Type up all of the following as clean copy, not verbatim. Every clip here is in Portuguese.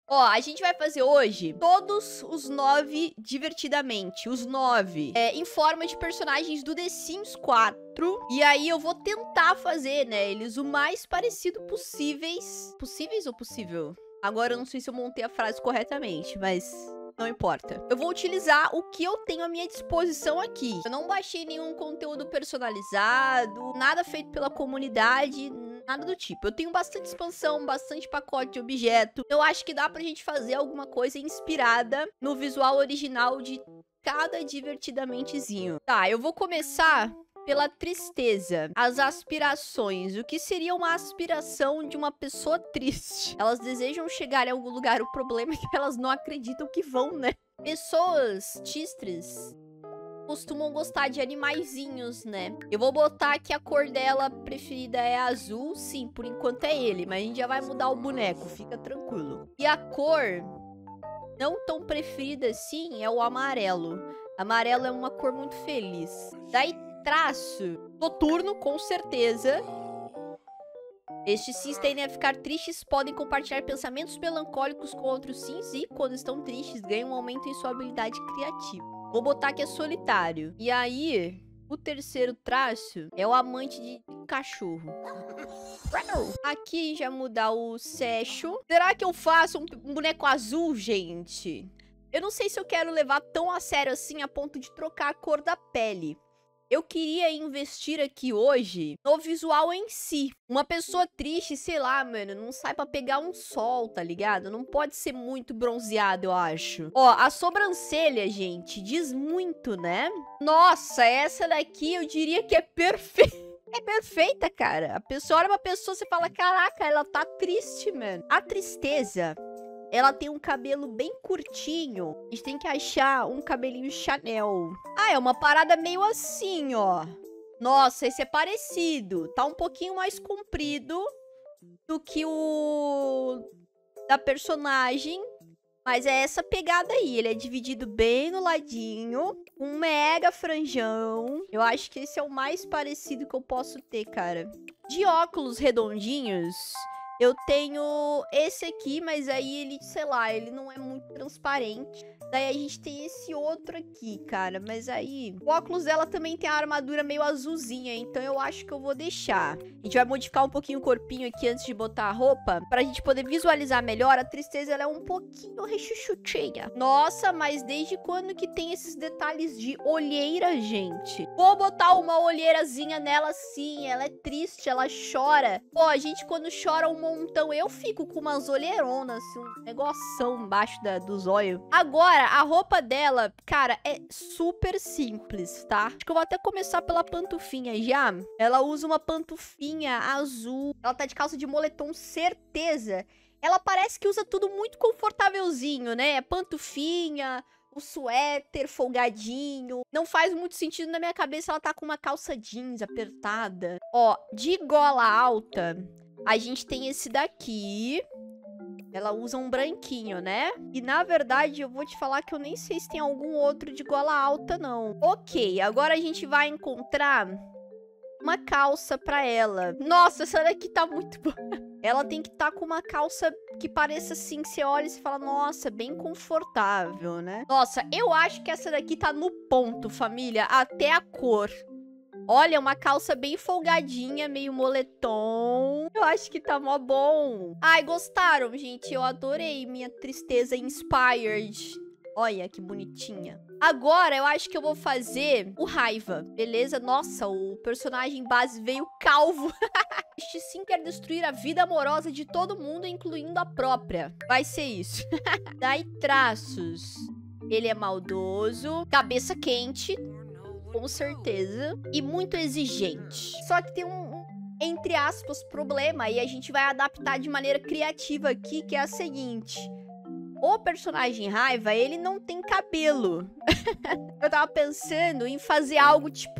Ó, a gente vai fazer hoje todos os 9 divertidamente. Os 9 em forma de personagens do The Sims 4. E aí eu vou tentar fazer, né, eles o mais parecido possíveis. Possíveis ou possível? Agora eu não sei se eu montei a frase corretamente, mas não importa. Eu vou utilizar o que eu tenho à minha disposição aqui. Eu não baixei nenhum conteúdo personalizado, nada feito pela comunidade, nada do tipo. Eu tenho bastante expansão, bastante pacote de objeto. Eu acho que dá pra gente fazer alguma coisa inspirada no visual original de cada divertidamentezinho. Tá, eu vou começar pela tristeza, as aspirações. O que seria uma aspiração de uma pessoa triste? Elas desejam chegar em algum lugar, o problema é que elas não acreditam que vão, né? Pessoas tristes costumam gostar de animaizinhos, né? Eu vou botar que a cor dela preferida é azul. Sim, por enquanto é ele, mas a gente já vai mudar o boneco, fica tranquilo. E a cor não tão preferida assim é o amarelo. Amarelo é uma cor muito feliz. Daí traço noturno, com certeza. Estes sims tendem a ficar tristes, podem compartilhar pensamentos melancólicos com outros sims e, quando estão tristes, ganham um aumento em sua habilidade criativa. Vou botar que é solitário. E aí, o terceiro traço é o amante de cachorro. Aqui já mudar o sexo. Será que eu faço um boneco azul, gente? Eu não sei se eu quero levar tão a sério assim a ponto de trocar a cor da pele. Eu queria investir aqui hoje no visual em si. Uma pessoa triste, sei lá, mano, não sai pra pegar um sol, tá ligado? Não pode ser muito bronzeado, eu acho. Ó, a sobrancelha, gente, diz muito, né? Nossa, essa daqui eu diria que é perfeita. É perfeita, cara. A pessoa olha pra pessoa e você fala, caraca, ela tá triste, mano. A tristeza, ela tem um cabelo bem curtinho. A gente tem que achar um cabelinho Chanel. Ah, é uma parada meio assim, ó. Nossa, esse é parecido. Tá um pouquinho mais comprido do que o da personagem. Mas é essa pegada aí. Ele é dividido bem no ladinho. Um mega franjão. Eu acho que esse é o mais parecido que eu posso ter, cara. De óculos redondinhos, eu tenho esse aqui, mas aí ele, sei lá, ele não é muito transparente. Daí a gente tem esse outro aqui, cara. Mas aí, o óculos dela também tem a armadura meio azulzinha, então eu acho que eu vou deixar. A gente vai modificar um pouquinho o corpinho aqui antes de botar a roupa, pra gente poder visualizar melhor. A tristeza, ela é um pouquinho rechuchutinha. Nossa, mas desde quando que tem esses detalhes de olheira, gente? Vou botar uma olheirazinha nela sim, ela é triste, ela chora. Pô, a gente quando chora um montão, eu fico com umas olheironas, assim, um negoção embaixo dos olhos. Agora, a roupa dela, cara, é super simples, tá? Acho que eu vou até começar pela pantufinha já. Ela usa uma pantufinha azul. Ela tá de calça de moletom, certeza. Ela parece que usa tudo muito confortávelzinho, né? Pantufinha, o suéter folgadinho. Não faz muito sentido na minha cabeça ela tá com uma calça jeans apertada. Ó, de gola alta, a gente tem esse daqui. Ela usa um branquinho, né? E, na verdade, eu vou te falar que eu nem sei se tem algum outro de gola alta, não. Ok, agora a gente vai encontrar uma calça pra ela. Nossa, essa daqui tá muito boa. Ela tem que estar com uma calça que pareça assim, que você olha e você fala, nossa, bem confortável, né? Nossa, eu acho que essa daqui tá no ponto, família. Até a cor. Olha, uma calça bem folgadinha, meio moletom. Eu acho que tá mó bom. Ai, gostaram, gente? Eu adorei minha tristeza inspired. Olha que bonitinha. Agora, eu acho que eu vou fazer o Raiva, beleza? Nossa, o personagem base veio calvo. Este sim quer destruir a vida amorosa de todo mundo, incluindo a própria. Vai ser isso. Daí, traços. Ele é maldoso, cabeça quente, com certeza, e muito exigente. Só que tem entre aspas, problema, e a gente vai adaptar de maneira criativa aqui, que é a seguinte. O personagem Raiva, ele não tem cabelo. Eu tava pensando em fazer algo tipo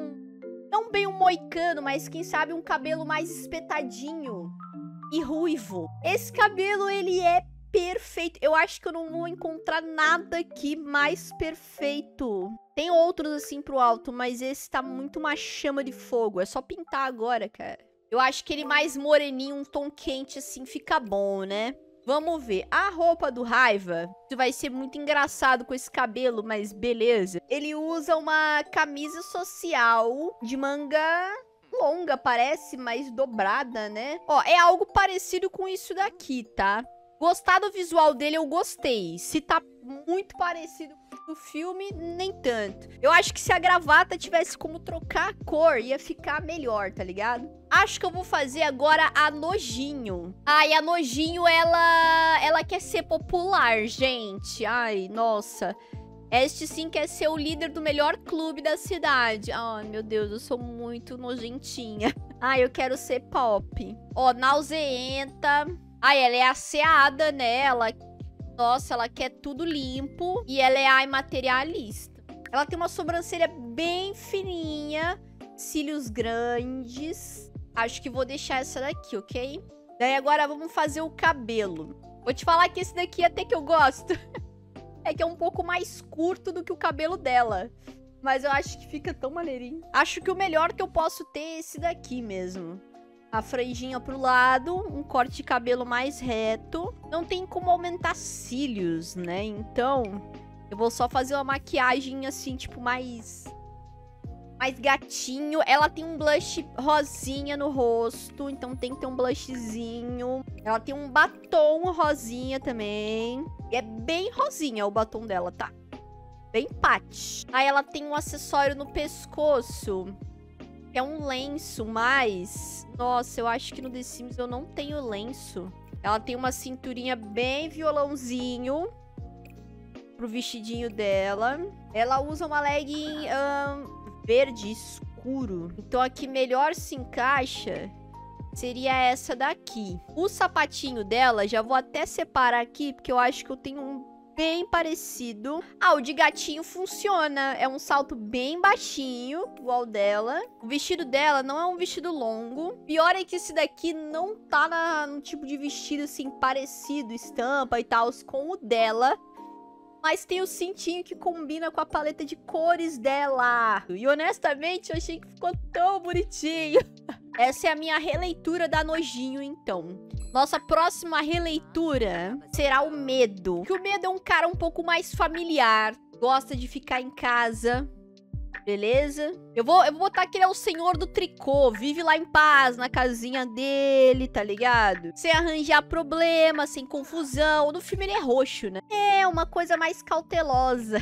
não bem um moicano, mas quem sabe um cabelo mais espetadinho e ruivo. Esse cabelo, ele é perfeito. Eu acho que eu não vou encontrar nada aqui mais perfeito. Tem outros assim pro alto, mas esse tá muito uma chama de fogo. É só pintar agora, cara. Eu acho que ele mais moreninho, um tom quente assim, fica bom, né? Vamos ver. A roupa do Raiva, isso vai ser muito engraçado com esse cabelo, mas beleza. Ele usa uma camisa social de manga longa, parece, mas dobrada, né? Ó, é algo parecido com isso daqui, tá? Gostar do visual dele, eu gostei. Se tá muito parecido com o filme, nem tanto. Eu acho que se a gravata tivesse como trocar a cor, ia ficar melhor, tá ligado? Acho que eu vou fazer agora a Nojinho. Ai, a Nojinho, ela quer ser popular, gente. Ai, nossa. Este sim quer ser o líder do melhor clube da cidade. Ai, meu Deus, eu sou muito nojentinha. Ai, eu quero ser pop. Ó, nauseenta. Ai, ela é asseada, né? Nossa, ela quer tudo limpo. E ela é a imaterialista. Ela tem uma sobrancelha bem fininha. Cílios grandes. Acho que vou deixar essa daqui, ok? Daí agora vamos fazer o cabelo. Vou te falar que esse daqui até que eu gosto. É que é um pouco mais curto do que o cabelo dela. Mas eu acho que fica tão maneirinho. Acho que o melhor que eu posso ter é esse daqui mesmo. A franjinha pro lado, um corte de cabelo mais reto. Não tem como aumentar cílios, né? Então, eu vou só fazer uma maquiagem assim, tipo, mais gatinho. Ela tem um blush rosinha no rosto, então tem que ter um blushzinho. Ela tem um batom rosinha também. E é bem rosinha o batom dela, tá? Bem pate. Aí ela tem um acessório no pescoço, que é um lenço, mas... Nossa, eu acho que no The Sims eu não tenho lenço. Ela tem uma cinturinha bem violãozinho pro vestidinho dela. Ela usa uma legging verde escuro. Então a que melhor se encaixa seria essa daqui. O sapatinho dela, já vou até separar aqui, porque eu acho que eu tenho um bem parecido. Ah, o de gatinho funciona. É um salto bem baixinho, igual dela. O vestido dela não é um vestido longo. Pior é que esse daqui não tá no tipo de vestido, assim, parecido, estampa e tal, com o dela. Mas tem o cintinho que combina com a paleta de cores dela. E honestamente, eu achei que ficou tão bonitinho. Essa é a minha releitura da Nojinho, então. Nossa próxima releitura será o Medo. Porque o Medo é um cara um pouco mais familiar. Gosta de ficar em casa. Beleza? Eu vou botar que ele é o senhor do tricô. Vive lá em paz, na casinha dele, tá ligado? Sem arranjar problema, sem confusão. No filme ele é roxo, né? É uma coisa mais cautelosa.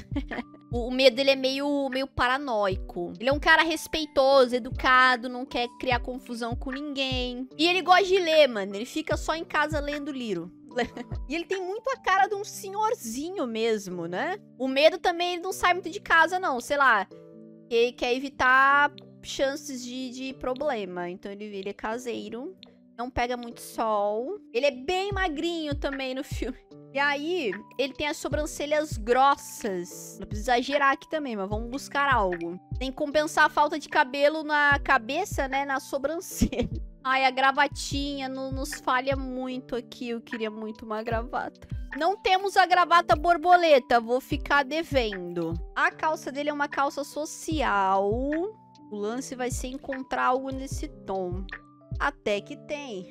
O Medo, ele é meio paranoico. Ele é um cara respeitoso, educado, não quer criar confusão com ninguém. E ele gosta de ler, mano. Ele fica só em casa lendo livro. E ele tem muito a cara de um senhorzinho mesmo, né? O Medo também, ele não sai muito de casa, não. Sei lá, ele quer evitar chances de problema. Então ele é caseiro. Não pega muito sol. Ele é bem magrinho também no filme. E aí, ele tem as sobrancelhas grossas. Não precisa exagerar aqui também, mas vamos buscar algo. Tem que compensar a falta de cabelo na cabeça, né? Na sobrancelha. Ai, a gravatinha nos falha muito aqui. Eu queria muito uma gravata. Não temos a gravata borboleta. Vou ficar devendo. A calça dele é uma calça social. O lance vai ser encontrar algo nesse tom. Até que tem.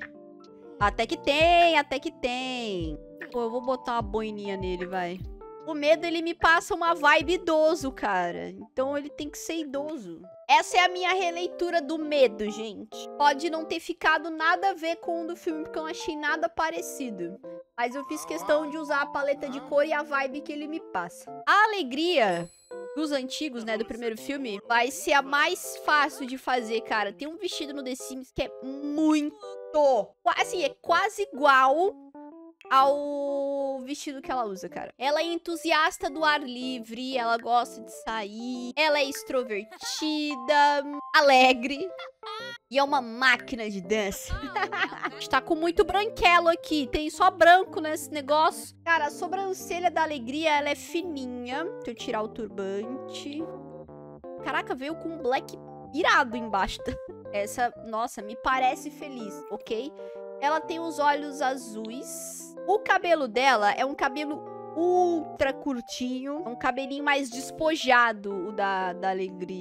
Até que tem, até que tem. Pô, eu vou botar uma boininha nele, vai. O Medo, ele me passa uma vibe idoso, cara. Então ele tem que ser idoso. Essa é a minha releitura do Medo, gente. Pode não ter ficado nada a ver com o do filme, porque eu não achei nada parecido. Mas eu fiz questão de usar a paleta de cor e a vibe que ele me passa. A Alegria dos antigos, né, do primeiro filme, vai ser a mais fácil de fazer, cara. Tem um vestido no The Sims que é muito... Assim, é quase igual ao vestido que ela usa, cara. Ela é entusiasta do ar livre, ela gosta de sair, ela é extrovertida, alegre e é uma máquina de dança. Está com muito branquelo aqui, tem só branco nesse negócio. Cara, a sobrancelha da Alegria, ela é fininha. Deixa eu tirar o turbante. Caraca, veio com um black irado embaixo. Essa, nossa, me parece feliz, ok? Ela tem os olhos azuis. O cabelo dela é um cabelo ultra curtinho. É um cabelinho mais despojado, o da Alegria.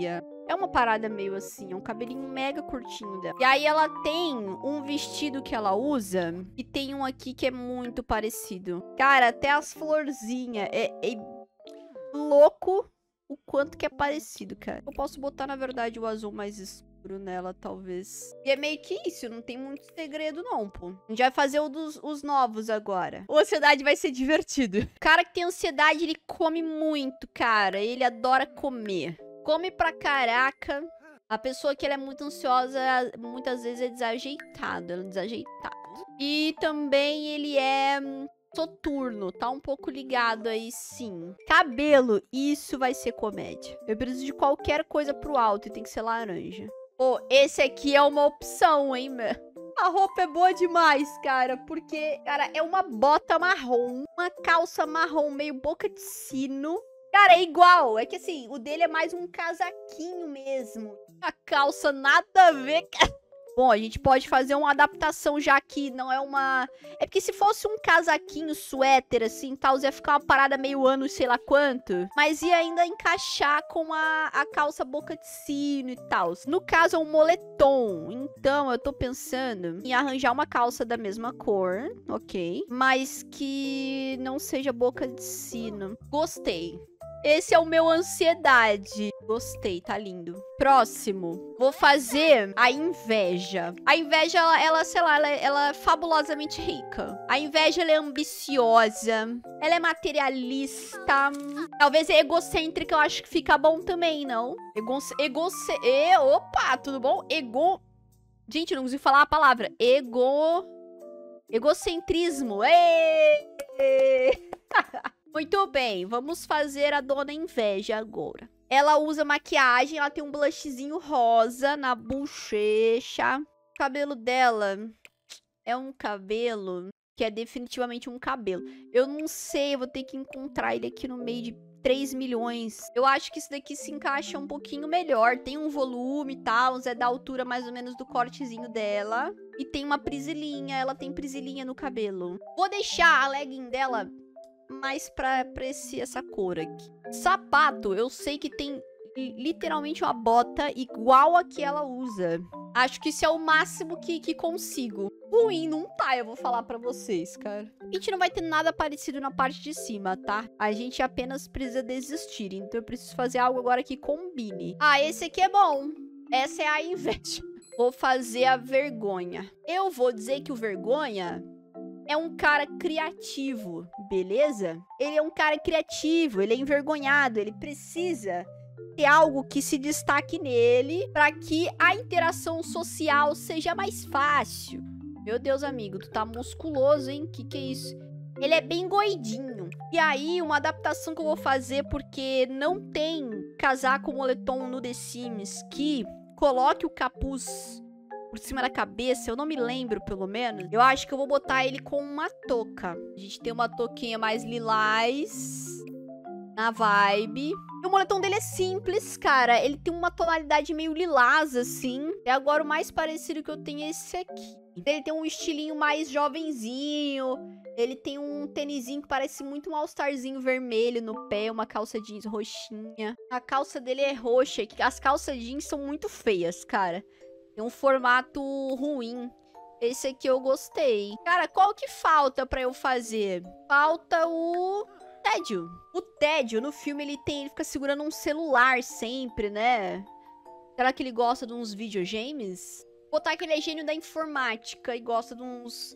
É uma parada meio assim, é um cabelinho mega curtinho dela. E aí ela tem um vestido que ela usa, e tem um aqui que é muito parecido. Cara, até as florzinhas, é louco o quanto que é parecido, cara. Eu posso botar, na verdade, o azul mais escuro nela, talvez. E é meio que isso, não tem muito segredo não, pô. A gente vai fazer os novos agora. O ansiedade vai ser divertido. O cara que tem ansiedade, ele come muito, cara. Ele adora comer. Come pra caraca. A pessoa que ela é muito ansiosa, muitas vezes é desajeitada. Ela é desajeitada. E também ele é soturno, tá um pouco ligado aí, sim. Cabelo, isso vai ser comédia. Eu preciso de qualquer coisa pro alto e tem que ser laranja. Pô, esse aqui é uma opção, hein, meu? A roupa é boa demais, cara, porque, cara, é uma bota marrom, uma calça marrom meio boca de sino. Cara, é igual, é que assim, o dele é mais um casaquinho mesmo. A calça nada a ver, cara. Bom, a gente pode fazer uma adaptação já que não é uma... É porque se fosse um casaquinho, suéter, assim, tal, ia ficar uma parada meio anos, sei lá quanto. Mas ia ainda encaixar com a calça boca de sino e tal. No caso, é um moletom. Então, eu tô pensando em arranjar uma calça da mesma cor, ok? Mas que não seja boca de sino. Gostei. Esse é o meu ansiedade. Gostei, tá lindo. Próximo. Vou fazer a inveja. A inveja, ela sei lá, ela é fabulosamente rica. A inveja, ela é ambiciosa. Ela é materialista. Talvez é egocêntrica, eu acho que fica bom também, não? Opa, tudo bom? Gente, não consigo falar a palavra. Egocentrismo. Muito bem, vamos fazer a dona inveja agora. Ela usa maquiagem, ela tem um blushzinho rosa na bochecha. O cabelo dela é um cabelo que é definitivamente um cabelo. Eu não sei, eu vou ter que encontrar ele aqui no meio de 3 milhões. Eu acho que isso daqui se encaixa um pouquinho melhor. Tem um volume e tal, é da altura mais ou menos do cortezinho dela. E tem uma prisilinha, ela tem prisilinha no cabelo. Vou deixar a legging dela mais pra essa cor aqui. Sapato, eu sei que tem literalmente uma bota igual a que ela usa. Acho que isso é o máximo que consigo. Ruim não tá, eu vou falar pra vocês, cara. A gente não vai ter nada parecido na parte de cima, tá? A gente apenas precisa desistir. Então eu preciso fazer algo agora que combine. Ah, esse aqui é bom. Essa é a inveja. Vou fazer a vergonha. Eu vou dizer que o vergonha é um cara criativo, beleza? Ele é um cara criativo, ele é envergonhado, ele precisa ter algo que se destaque nele para que a interação social seja mais fácil. Meu Deus, amigo, tu tá musculoso, hein? Que é isso? Ele é bem goidinho. E aí, uma adaptação que eu vou fazer, porque não tem casaco moletom no The Sims que coloque o capuz por cima da cabeça, eu não me lembro, pelo menos. Eu acho que eu vou botar ele com uma touca. A gente tem uma touquinha mais lilás na vibe. E o moletom dele é simples, cara. Ele tem uma tonalidade meio lilás, assim. E agora o mais parecido que eu tenho é esse aqui. Ele tem um estilinho mais jovenzinho. Ele tem um tênisinho que parece muito um all-starzinho vermelho no pé. Uma calça jeans roxinha. A calça dele é roxa. As calças jeans são muito feias, cara. Tem um formato ruim. Esse aqui eu gostei. Cara, qual que falta pra eu fazer? Falta o tédio. O tédio, no filme, ele fica segurando um celular sempre, né? Será que ele gosta de uns videogames? Vou botar que ele é gênio da informática e gosta de uns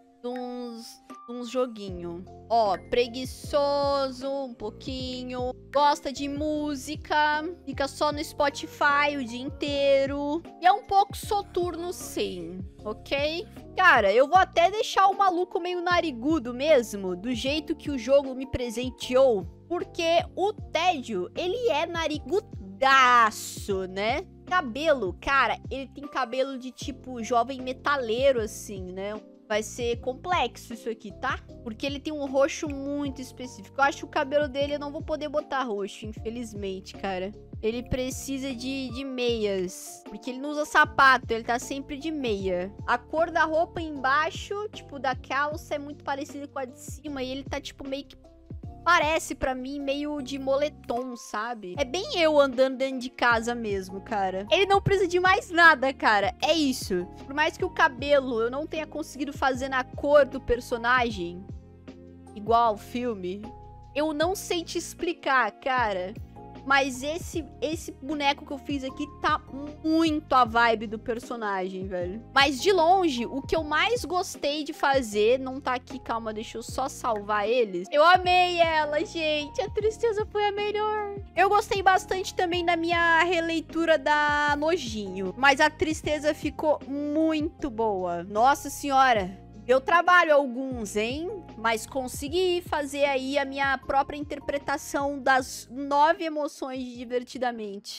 joguinhos. Ó, preguiçoso um pouquinho. Gosta de música. Fica só no Spotify o dia inteiro. E é um pouco soturno, sim. Ok? Cara, eu vou até deixar o maluco meio narigudo mesmo. Do jeito que o jogo me presenteou. Porque o tédio, ele é narigudaço, né? Cabelo, cara, ele tem cabelo de tipo jovem metaleiro, assim, né? Vai ser complexo isso aqui, tá? Porque ele tem um roxo muito específico. Eu acho que o cabelo dele eu não vou poder botar roxo, infelizmente, cara. Ele precisa de meias. Porque ele não usa sapato, ele tá sempre de meia. A cor da roupa embaixo, tipo, da calça, é muito parecida com a de cima. E ele tá, tipo, meio que Parece pra mim meio de moletom, sabe? É bem eu andando dentro de casa mesmo, cara. Ele não precisa de mais nada, cara. É isso. Por mais que o cabelo eu não tenha conseguido fazer na cor do personagem, igual ao filme, eu não sei te explicar, cara. Mas esse boneco que eu fiz aqui tá muito a vibe do personagem, velho. Mas de longe, o que eu mais gostei de fazer... Não tá aqui, calma, deixa eu só salvar eles. Eu amei ela, gente. A tristeza foi a melhor. Eu gostei bastante também da minha releitura da Nojinho. Mas a tristeza ficou muito boa. Nossa senhora. Deu trabalho alguns, hein? Mas consegui fazer aí a minha própria interpretação das 9 emoções de Divertidamente.